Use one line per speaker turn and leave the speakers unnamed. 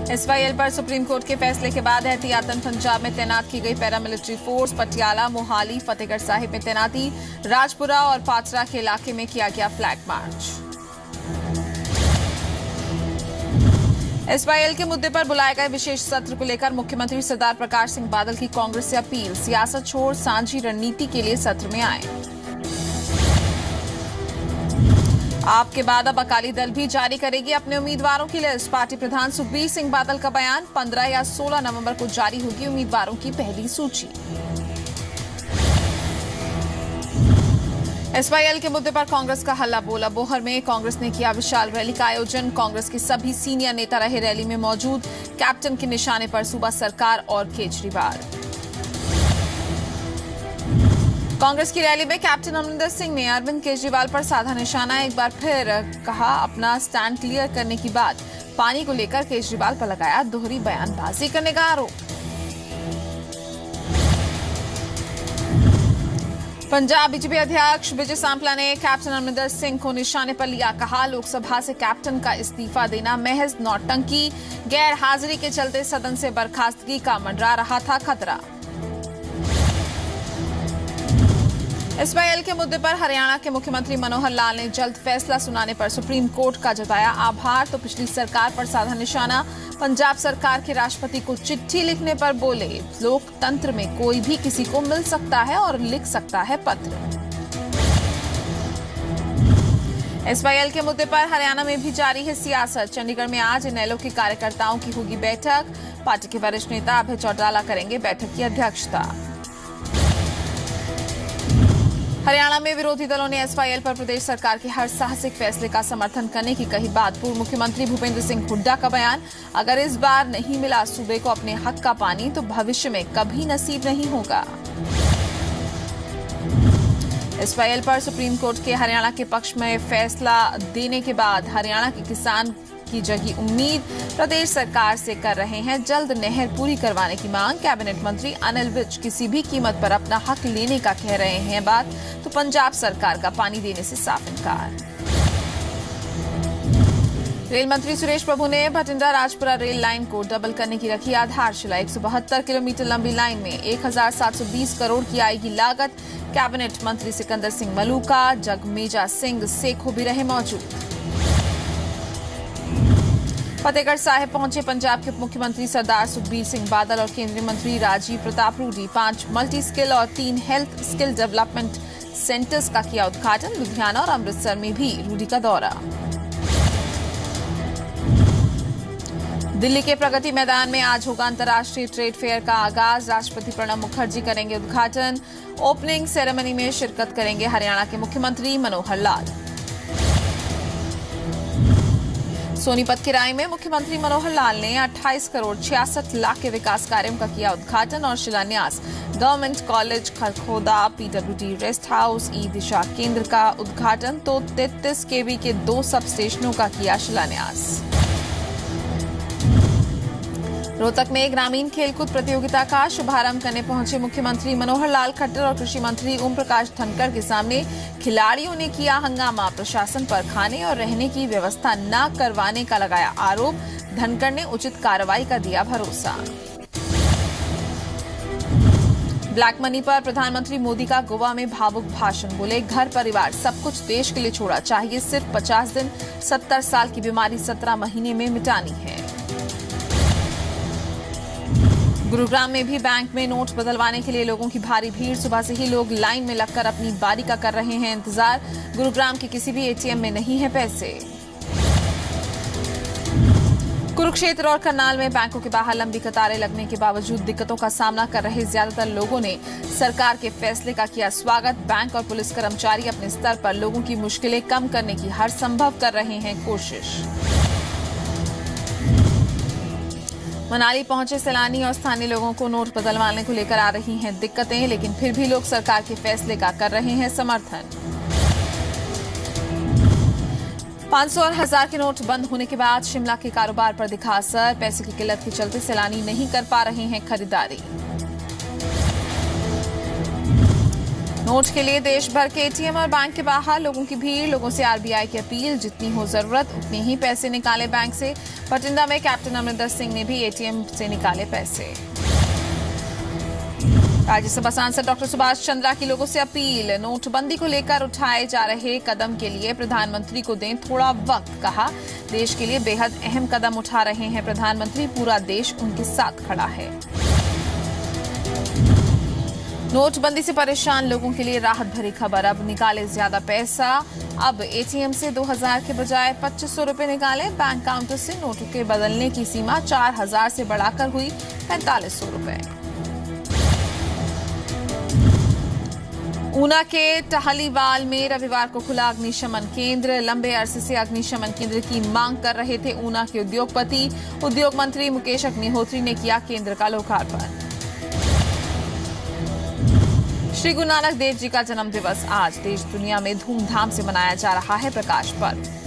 SYL पर supreme court के फैसले के बाद एहतियातन पंजाब में तैनात की गई पैरामिलिट्री फोर्स। पटियाला, मोहाली, फतेहगढ़ साहिब में तैनाती। राजपुरा और पात्रा के इलाके में किया गया फ्लैग मार्च। SYL के मुद्दे पर बुलाए गए विशेष सत्र को लेकर मुख्यमंत्री सरदार प्रकाश सिंह बादल की कांग्रेस से अपील। सियासत छोड़ साझी रणनीति के लिए सत्र में आए। आपके बाद अब अकाली दल भी जारी करेगी अपने उम्मीदवारों की लिस्ट। पार्टी प्रधान सुखबीर सिंह बादल का बयान। 15 या 16 नवंबर को जारी होगी उम्मीदवारों की पहली सूची। SYL के मुद्दे पर कांग्रेस का हल्ला बोला। बोहर में कांग्रेस ने किया विशाल रैली का आयोजन। कांग्रेस के सभी सीनियर नेता रहे रैली में मौजूद। कैप्टन के निशाने पर सूबा सरकार और केजरीवाल। कांग्रेस की रैली में कैप्टन अमरिंदर सिंह ने अरविंद केजरीवाल पर साधा निशाना। एक बार फिर कहा अपना स्टैंड क्लियर करने की बात। पानी को लेकर केजरीवाल पर लगाया दोहरी बयानबाजी करने का आरोप। पंजाब बीजेपी अध्यक्ष विजय सांपला ने कैप्टन अमरिंदर सिंह को निशाने पर लिया। कहा लोकसभा से कैप्टन का इस्तीफा देना महज नौटंकी। गैर हाजिरी के चलते सदन से बर्खास्तगी का मंडरा रहा था खतरा। SYL के मुद्दे पर हरियाणा के मुख्यमंत्री मनोहर लाल ने जल्द फैसला सुनाने पर सुप्रीम कोर्ट का जताया आभार। तो पिछली सरकार पर साधा निशाना। पंजाब सरकार के राष्ट्रपति को चिट्ठी लिखने पर बोले लोकतंत्र में कोई भी किसी को मिल सकता है और लिख सकता है पत्र। SYL के मुद्दे पर हरियाणा में भी जारी है सियासत। चंडीगढ़ में आज इनेलो के कार्यकर्ताओं की होगी बैठक। पार्टी के वरिष्ठ नेता अभय चौटाला करेंगे बैठक की अध्यक्षता। हरियाणा में विरोधी दलों ने SYL पर प्रदेश सरकार के हर साहसिक फैसले का समर्थन करने की कही बात। पूर्व मुख्यमंत्री भूपेंद्र सिंह हुड्डा का बयान। अगर इस बार नहीं मिला सूबे को अपने हक का पानी तो भविष्य में कभी नसीब नहीं होगा। SYL पर सुप्रीम कोर्ट के हरियाणा के पक्ष में फैसला देने के बाद हरियाणा के किसान की जगी उम्मीद प्रदेश सरकार से कर रहे हैं जल्द नहर पूरी करवाने की मांग। कैबिनेट मंत्री अनिल विज किसी भी कीमत पर अपना हक लेने का कह रहे हैं बात। तो पंजाब सरकार का पानी देने से साफ इनकार। रेल मंत्री सुरेश प्रभु ने भटिंडा राजपुरा रेल लाइन को डबल करने की रखी आधारशिला। 172 किलोमीटर लंबी लाइन में 1720 करोड़ की आएगी लागत। कैबिनेट मंत्री सिकंदर सिंह मलूका, जगमेजा सिंह सेखो भी रहे मौजूद। फतेहगढ़ साहिब पहुंचे पंजाब के मुख्यमंत्री सरदार सुखबीर सिंह बादल और केंद्रीय मंत्री राजीव प्रताप रूडी। 5 मल्टी स्किल और 3 हेल्थ स्किल डेवलपमेंट सेंटर्स का किया उद्घाटन। लुधियाना और अमृतसर में भी रूडी का दौरा। दिल्ली के प्रगति मैदान में आज होगा अंतर्राष्ट्रीय ट्रेड फेयर का आगाज। राष्ट्रपति प्रणब मुखर्जी करेंगे उद्घाटन। ओपनिंग सेरेमनी में शिरकत करेंगे हरियाणा के मुख्यमंत्री मनोहर लाल। सोनीपत के राय में मुख्यमंत्री मनोहर लाल ने 28 करोड़ 66 लाख के विकास कार्यों का किया उद्घाटन और शिलान्यास। Government college Kharkhoda, PWD rest house, e Disha केंद्र का उद्घाटन। तो 33 kV के 2 सब स्टेशनों का किया शिलान्यास। रोहतक में ग्रामीण खेलकूद प्रतियोगिता का शुभारंभ करने पहुंचे मुख्यमंत्री मनोहर लाल खट्टर और कृषि मंत्री ओम प्रकाश धनखड़ के सामने खिलाड़ियों ने किया हंगामा। प्रशासन पर खाने और रहने की व्यवस्था न करवाने का लगाया आरोप। धनखड़ ने उचित कार्रवाई का दिया भरोसा। ब्लैक मनी पर प्रधानमंत्री मोदी का गोवा में भावुक भाषण। बोले घर परिवार सब कुछ देश के लिए छोड़ा, चाहिए सिर्फ 50 दिन। 70 साल की बीमारी 17 महीने में मिटानी है। गुरुग्राम में भी बैंक में नोट बदलवाने के लिए लोगों की भारी भीड़। सुबह से ही लोग लाइन में लगकर अपनी बारी का कर रहे हैं इंतजार। गुरुग्राम के किसी भी ATM में नहीं है पैसे। कुरुक्षेत्र और करनाल में बैंकों के बाहर लंबी कतारें लगने के बावजूद दिक्कतों का सामना कर रहे ज्यादातर लोगों ने सरकार के फैसले का किया स्वागत। बैंक और पुलिस कर्मचारी अपने स्तर पर लोगों की मुश्किलें कम करने की हर संभव कर रहे हैं कोशिश। मनाली पहुंचे सैलानी और स्थानीय लोगों को नोट बदलवाने को लेकर आ रही हैं दिक्कतें, लेकिन फिर भी लोग सरकार के फैसले का कर रहे हैं समर्थन। 500 और 1000 के नोट बंद होने के बाद शिमला के कारोबार पर दिखा असर। पैसे की किल्लत के चलते सैलानी नहीं कर पा रहे हैं खरीदारी। नोट के लिए देश भर के एटीएम और बैंक के बाहर लोगों की भीड़। लोगों से आरबीआई की अपील, जितनी हो जरूरत उतनी ही पैसे निकाले बैंक से। बठिंडा में कैप्टन अमरिंदर सिंह ने भी एटीएम से निकाले पैसे। राज्यसभा सांसद डॉक्टर सुभाष चंद्रा की लोगों से अपील, नोटबंदी को लेकर उठाए जा रहे कदम के लिए प्रधानमंत्री को दें थोड़ा वक्त। कहा, देश के लिए बेहद अहम कदम उठा रहे हैं प्रधानमंत्री, पूरा देश उनके साथ खड़ा है। नोटबंदी से परेशान लोगों के लिए राहत भरी खबर, अब निकाले ज्यादा पैसा। अब एटीएम से 2000 के बजाय 2500 रुपए निकाले। बैंक काउंटर से नोटों के बदलने की सीमा 4000 से बढ़ाकर हुई 4500 रुपए। ऊना के टहलीवाल में रविवार को खुला अग्निशमन केंद्र। लंबे अरसे से अग्निशमन केंद्र की मांग कर रहे थे ऊना के उद्योगपति। उद्योग मंत्री मुकेश अग्निहोत्री ने किया केंद्र का लोकार्पण। श्री गुरु नानक देव जी का जन्म दिवस आज देश दुनिया में धूमधाम से मनाया जा रहा है प्रकाश पर्व।